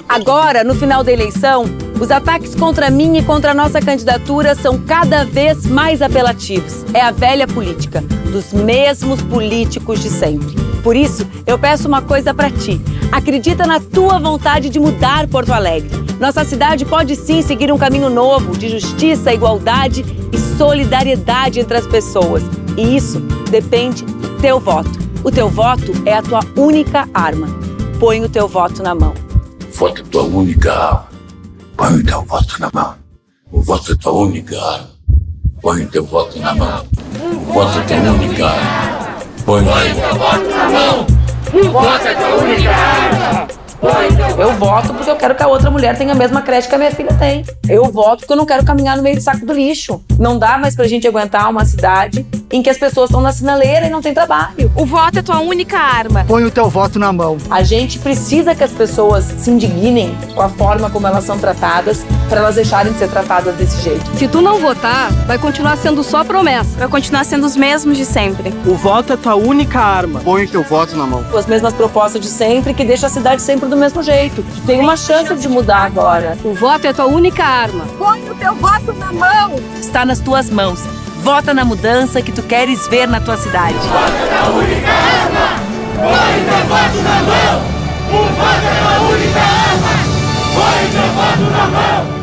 Agora, no final da eleição, os ataques contra mim e contra a nossa candidatura são cada vez mais apelativos. É a velha política, dos mesmos políticos de sempre. Por isso, eu peço uma coisa pra ti. Acredita na tua vontade de mudar Porto Alegre. Nossa cidade pode sim seguir um caminho novo de justiça, igualdade e solidariedade entre as pessoas. E isso depende do teu voto. O teu voto é a tua única arma. Põe o teu voto na mão. Voto é tua única arma. Põe o teu voto na mão. O voto é tua única arma. Põe o teu voto na mão. O voto é tua única arma. Põe o teu voto na mão. O voto é tua única arma. Eu voto porque eu quero que a outra mulher tenha a mesma creche que a minha filha tem. Eu voto porque eu não quero caminhar no meio do saco do lixo. Não dá mais pra gente aguentar uma cidade em que as pessoas estão na sinaleira e não tem trabalho. O voto é tua única arma. Põe o teu voto na mão. A gente precisa que as pessoas se indignem com a forma como elas são tratadas para elas deixarem de ser tratadas desse jeito. Se tu não votar, vai continuar sendo só promessa. Vai continuar sendo os mesmos de sempre. O voto é tua única arma. Põe o teu voto na mão. As mesmas propostas de sempre que deixam a cidade sempre do mesmo jeito. Tu tem uma chance de mudar agora. O voto é tua única arma. Põe o teu voto na mão. Está nas tuas mãos. Vota na mudança que tu queres ver na tua cidade. Voto é tua única arma. Põe o teu voto na mão. O voto é tua única arma. Põe o teu voto na mão.